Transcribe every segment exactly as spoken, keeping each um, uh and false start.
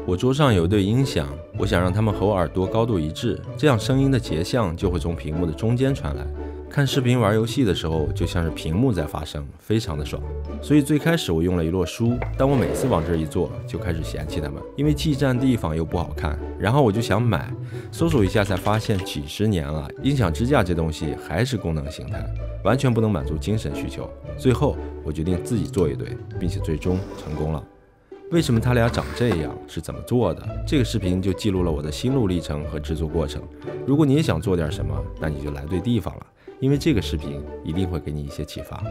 我桌上有一对音响，我想让它们和我耳朵高度一致，这样声音的节相就会从屏幕的中间传来。看视频玩游戏的时候，就像是屏幕在发声，非常的爽。所以最开始我用了一摞书，但我每次往这一坐，就开始嫌弃它们，因为既占地方又不好看。然后我就想买，搜索一下才发现，几十年了，音响支架这东西还是功能形态，完全不能满足精神需求。最后我决定自己做一对，并且最终成功了。为什么它俩长这样，是怎么做的？这个视频就记录了我的心路历程和制作过程。如果你也想做点什么，那你就来对地方了，因为这个视频一定会给你一些启发。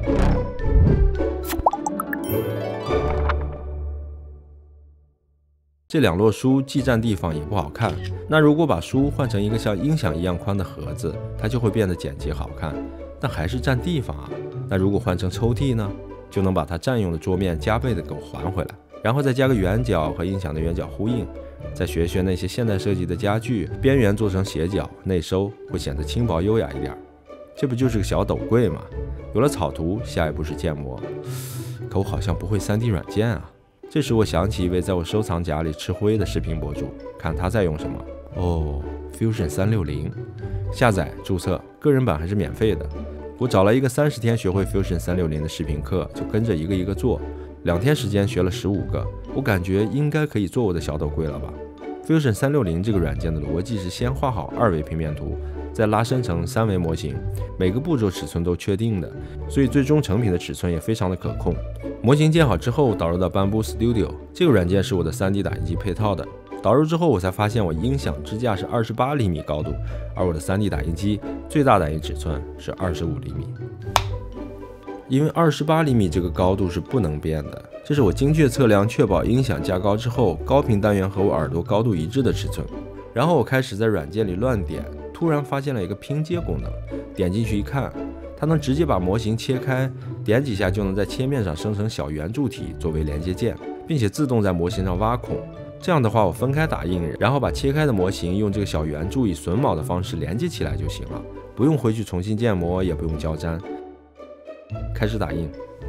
这两摞书既占地方也不好看，那如果把书换成一个像音响一样宽的盒子，它就会变得简洁好看，但还是占地方啊。那如果换成抽屉呢，就能把它占用的桌面加倍的给我还回来，然后再加个圆角和音响的圆角呼应，再学学那些现代设计的家具，边缘做成斜角，内收会显得轻薄优雅一点。这不就是个小斗柜吗？有了草图，下一步是建模，可我好像不会 三 D 软件啊。这时我想起一位在我收藏夹里吃灰的视频博主，看他在用什么。哦 Fusion 三六零，下载注册，个人版还是免费的。我找了一个三十天学会 Fusion 三六零的视频课，就跟着一个一个做，两天时间学了十五个，我感觉应该可以做我的小斗柜了吧。Fusion 三六零这个软件的逻辑是先画好二维平面图，再拉伸成三维模型，每个步骤尺寸都确定的，所以最终成品的尺寸也非常的可控。模型建好之后导入到 Bamboo Studio， 这个软件是我的 三 D 打印机配套的。导入之后我才发现我音响支架是二十八厘米高度，而我的 三 D 打印机最大打印尺寸是二十五厘米。因为二十八厘米这个高度是不能变的，这是我精确测量确保音响架高之后高频单元和我耳朵高度一致的尺寸。然后我开始在软件里乱点，突然发现了一个拼接功能，点进去一看，它能直接把模型切开，点几下就能在切面上生成小圆柱体作为连接件，并且自动在模型上挖孔。这样的话我分开打印，然后把切开的模型用这个小圆柱以榫卯的方式连接起来就行了，不用回去重新建模，也不用胶粘。开始打印。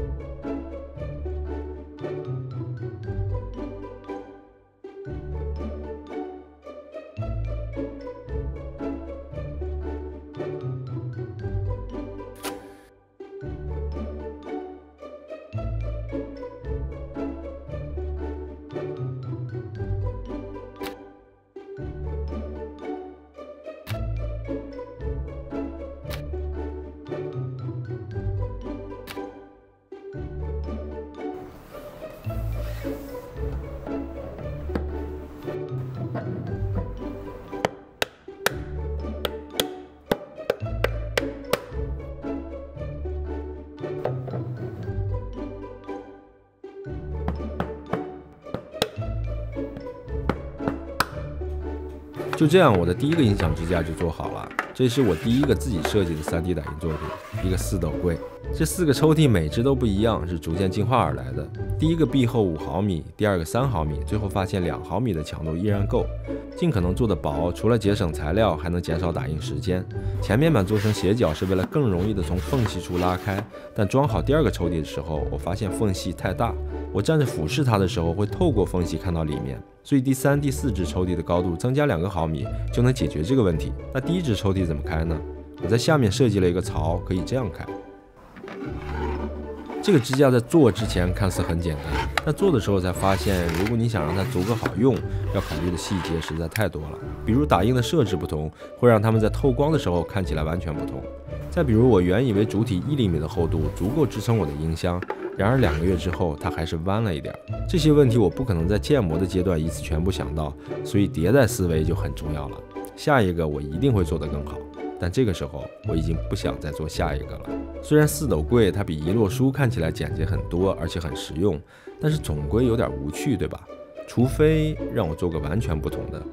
就这样，我的第一个音响支架就做好了。这是我第一个自己设计的 三 D 打印作品，一个四斗柜。这四个抽屉每只都不一样，是逐渐进化而来的。第一个壁厚五毫米，第二个三毫米，最后发现两毫米的强度依然够，尽可能做得薄，除了节省材料，还能减少打印时间。前面板做成斜角是为了更容易的从缝隙处拉开，但装好第二个抽屉的时候，我发现缝隙太大，我站着俯视它的时候会透过缝隙看到里面。所以第三、第四只抽屉的高度增加两个毫米就能解决这个问题。那第一只抽屉怎么开呢？我在下面设计了一个槽，可以这样开。这个支架在做之前看似很简单，但做的时候才发现，如果你想让它足够好用，要考虑的细节实在太多了。比如打印的设置不同，会让它们在透光的时候看起来完全不同。再比如我原以为主体一厘米的厚度足够支撑我的音箱，然而两个月之后它还是弯了一点。这些问题我不可能在建模的阶段一次全部想到，所以迭代思维就很重要了。下一个我一定会做得更好，但这个时候我已经不想再做下一个了。虽然四斗柜它比一摞书看起来简洁很多，而且很实用，但是总归有点无趣，对吧？除非让我做个完全不同的。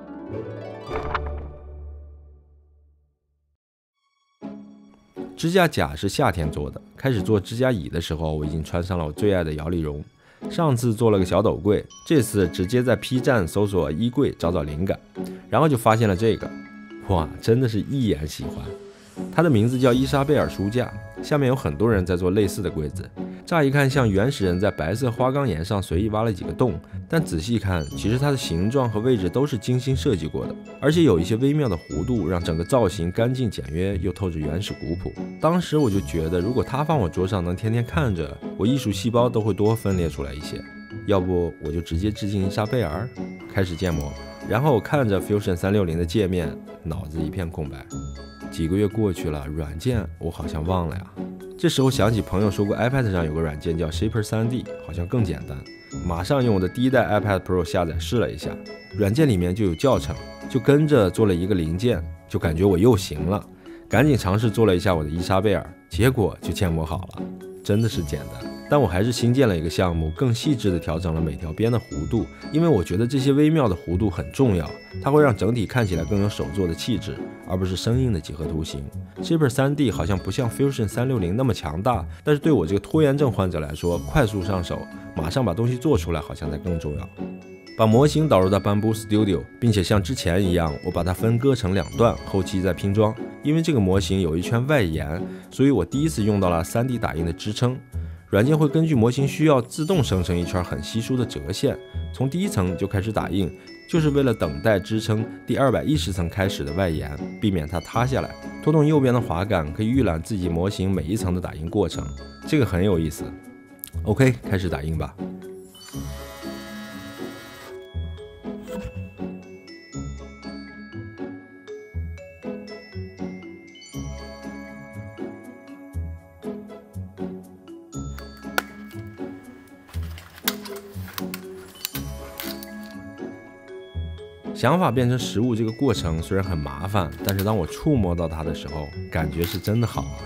支架甲是夏天做的，开始做支架椅的时候，我已经穿上了我最爱的摇粒绒。上次做了个小斗柜，这次直接在 P 站搜索衣柜找找灵感，然后就发现了这个，哇，真的是一眼喜欢。它的名字叫伊莎贝尔书架，下面有很多人在做类似的柜子， 乍一看像原始人在白色花岗岩上随意挖了几个洞，但仔细看，其实它的形状和位置都是精心设计过的，而且有一些微妙的弧度，让整个造型干净简约，又透着原始古朴。当时我就觉得，如果它放我桌上能天天看着，我艺术细胞都会多分裂出来一些。要不我就直接致敬伊莎贝尔，开始建模。然后我看着 Fusion 三六零的界面，脑子一片空白。几个月过去了，软件我好像忘了呀。这时候想起朋友说过 iPad 上有个软件叫 Shaper 三 D， 好像更简单。马上用我的第一代 iPad Pro 下载试了一下，软件里面就有教程，就跟着做了一个零件，就感觉我又行了，赶紧尝试做了一下我的伊莎贝尔，结果就建模好了，真的是简单。但我还是新建了一个项目，更细致地调整了每条边的弧度，因为我觉得这些微妙的弧度很重要，它会让整体看起来更有手作的气质，而不是生硬的几何图形。Shaper 三 D 好像不像 Fusion 三六零那么强大，但是对我这个拖延症患者来说，快速上手，马上把东西做出来，好像才更重要。把模型导入到 Bamboo Studio， 并且像之前一样，我把它分割成两段，后期再拼装。因为这个模型有一圈外延，所以我第一次用到了 三 D 打印的支撑。软件会根据模型需要自动生成一圈很稀疏的折线，从第一层就开始打印，就是为了等待支撑第二百一十层开始的外延，避免它塌下来。拖动右边的滑杆可以预览自己模型每一层的打印过程，这个很有意思。OK， 开始打印吧。想法变成实物这个过程虽然很麻烦，但是当我触摸到它的时候，感觉是真的好啊。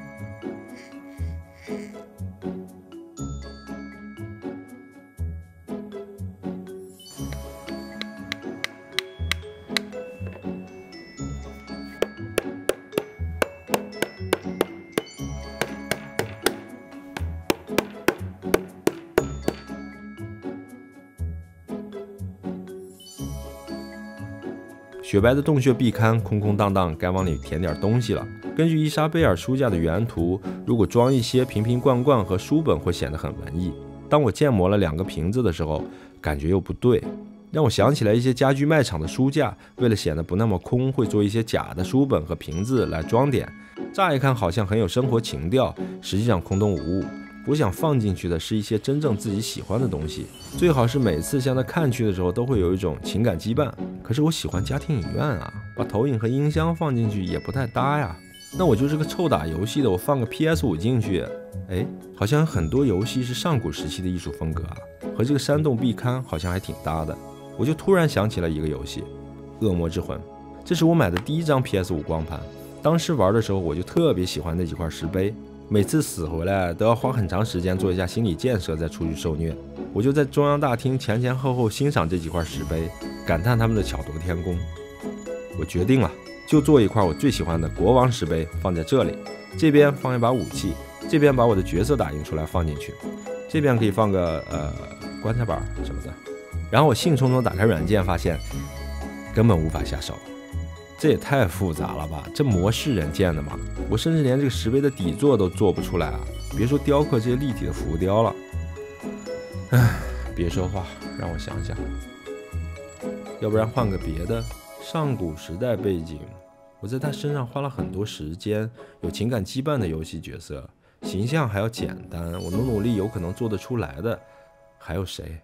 雪白的洞穴壁龛空空荡荡，该往里填点东西了。根据伊莎贝尔书架的原图，如果装一些瓶瓶罐罐和书本会显得很文艺。当我建模了两个瓶子的时候，感觉又不对，让我想起来一些家居卖场的书架，为了显得不那么空，会做一些假的书本和瓶子来装点。乍一看好像很有生活情调，实际上空洞无物。我想放进去的是一些真正自己喜欢的东西，最好是每次向它看去的时候都会有一种情感羁绊。可是我喜欢家庭影院啊，把投影和音箱放进去也不太搭呀。那我就是个臭打游戏的，我放个 P S 五 进去，哎，好像有很多游戏是上古时期的艺术风格啊，和这个山洞壁龛好像还挺搭的。我就突然想起了一个游戏《恶魔之魂》，这是我买的第一张 P S 五 光盘。当时玩的时候，我就特别喜欢那几块石碑。每次死回来都要花很长时间做一下心理建设再出去受虐，我就在中央大厅前前后后欣赏这几块石碑，感叹他们的巧夺天工。我决定了，就做一块我最喜欢的国王石碑放在这里，这边放一把武器，这边把我的角色打印出来放进去，这边可以放个呃棺材板什么的。然后我兴冲冲打开软件，发现根本无法下手。这也太复杂了吧，这模是人建的吗？我甚至连这个石碑的底座都做不出来啊，别说雕刻这些立体的浮雕了。唉，别说话，让我想想，要不然换个别的，上古时代背景，我在他身上花了很多时间，有情感羁绊的游戏角色，形象还要简单，我努努力有可能做得出来的，还有谁？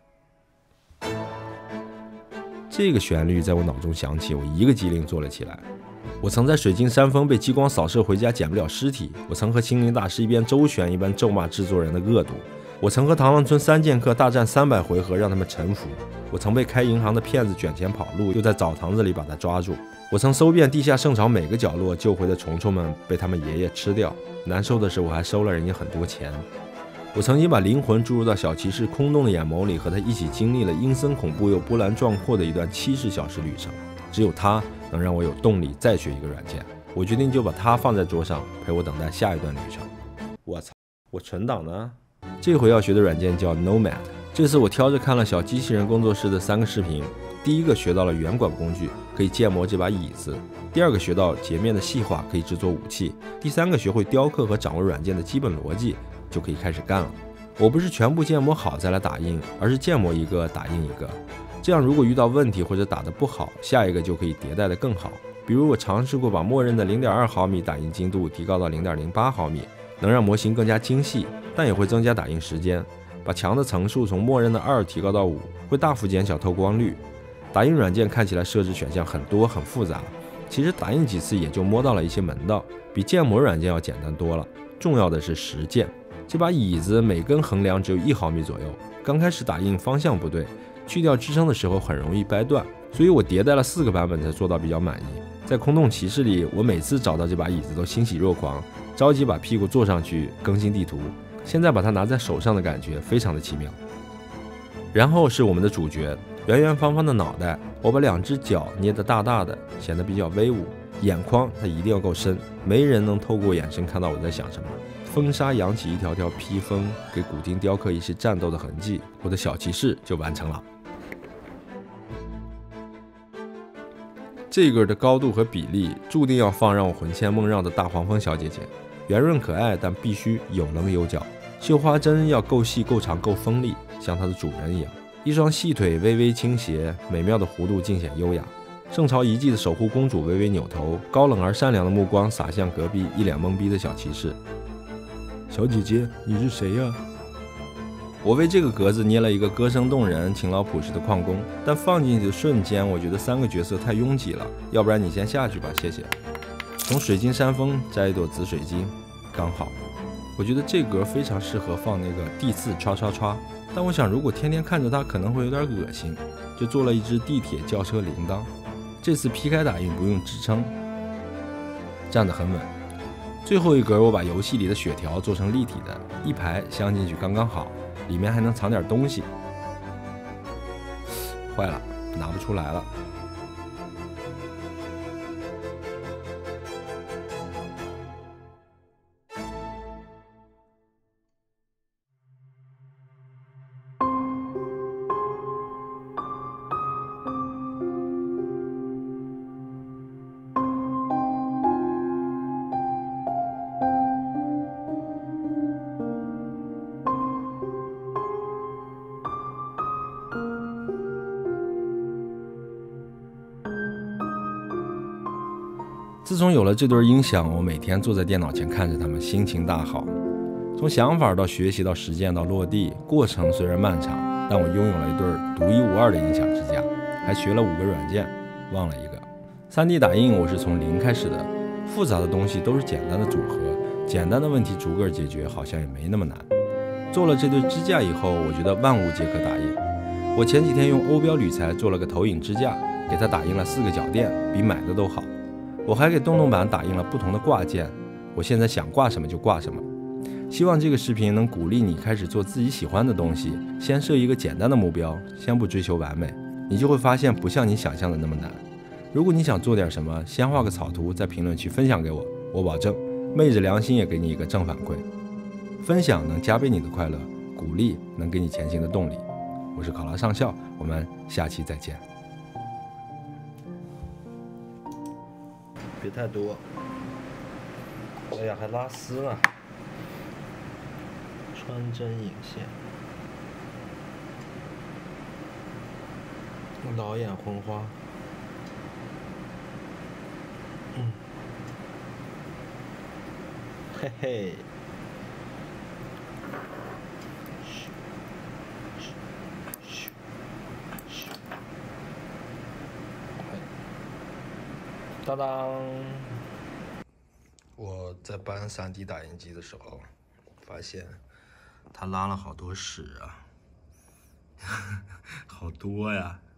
这个旋律在我脑中响起，我一个机灵坐了起来。我曾在水晶山峰被激光扫射回家捡不了尸体，我曾和心灵大师一边周旋一边咒骂制作人的恶毒，我曾和螳螂村三剑客大战三百回合让他们臣服，我曾被开银行的骗子卷钱跑路，又在澡堂子里把他抓住，我曾搜遍地下圣朝每个角落，救回的虫虫们被他们爷爷吃掉，难受的是我还收了人家很多钱。我曾经把灵魂注入到小骑士空洞的眼眸里，和他一起经历了阴森恐怖又波澜壮阔的一段七十小时旅程。只有他能让我有动力再学一个软件。我决定就把它放在桌上，陪我等待下一段旅程。我操，我存档呢？这回要学的软件叫 Nomad。这次我挑着看了小机器人工作室的三个视频。第一个学到了圆管工具，可以建模这把椅子；第二个学到截面的细化，可以制作武器；第三个学会雕刻和掌握软件的基本逻辑。 就可以开始干了。我不是全部建模好再来打印，而是建模一个打印一个，这样如果遇到问题或者打得不好，下一个就可以迭代的更好。比如我尝试过把默认的 零点二毫米打印精度提高到 零点零八毫米，能让模型更加精细，但也会增加打印时间。把墙的层数从默认的二提高到五，会大幅减小透光率。打印软件看起来设置选项很多很复杂，其实打印几次也就摸到了一些门道，比建模软件要简单多了。重要的是实践。这把椅子每根横梁只有一毫米左右，刚开始打印方向不对，去掉支撑的时候很容易掰断，所以我迭代了四个版本才做到比较满意。在空洞骑士里，我每次找到这把椅子都欣喜若狂，着急把屁股坐上去更新地图。现在把它拿在手上的感觉非常的奇妙。然后是我们的主角，圆圆方方的脑袋，我把两只脚捏得大大的，显得比较威武。眼眶它一定要够深，没人能透过眼神看到我在想什么。风沙扬起一条条披风，给古今雕刻一些战斗的痕迹，我的小骑士就完成了。这个的高度和比例注定要放让我魂牵梦绕的大黄蜂小姐姐，圆润可爱，但必须有棱有角。绣花针要够细、够长、够锋利，像它的主人一样。一双细腿微微倾斜，美妙的弧度尽显优雅。圣朝遗迹的守护公主微微扭头，高冷而善良的目光洒向隔壁一脸懵逼的小骑士。小姐姐，你是谁呀？我为这个格子捏了一个歌声动人、勤劳朴实的矿工，但放进去的瞬间，我觉得三个角色太拥挤了，要不然你先下去吧，谢谢。从水晶山峰摘一朵紫水晶，刚好。我觉得这格非常适合放那个地刺唰唰唰，但我想如果天天看着它可能会有点恶心，就做了一只地铁轿车铃铛。这次劈开打印不用支撑，站得很稳。最后一格我把游戏里的血条做成立体的，一排镶进去刚刚好，里面还能藏点东西。坏了，拿不出来了。自从有了这对音响，我每天坐在电脑前看着它们，心情大好。从想法到学习到实践到落地，过程虽然漫长，但我拥有了一对独一无二的音响支架，还学了五个软件，忘了一个。三 D 打印我是从零开始的，复杂的东西都是简单的组合，简单的问题逐个解决，好像也没那么难。做了这对支架以后，我觉得万物皆可打印。我前几天用欧标铝材做了个投影支架，给它打印了四个脚垫，比买的都好。我还给洞洞板打印了不同的挂件，我现在想挂什么就挂什么。希望这个视频能鼓励你开始做自己喜欢的东西，先设一个简单的目标，先不追求完美，你就会发现不像你想象的那么难。如果你想做点什么，先画个草图，在评论区分享给我，我保证昧着良心也给你一个正反馈。分享能加倍你的快乐，鼓励能给你前行的动力。我是考拉上校，我们下期再见。别太多，哎呀，还拉丝呢。穿针引线，老眼昏花。嗯，嘿嘿。当当！我在搬 三 D 打印机的时候，发现它拉了好多屎啊，好多呀。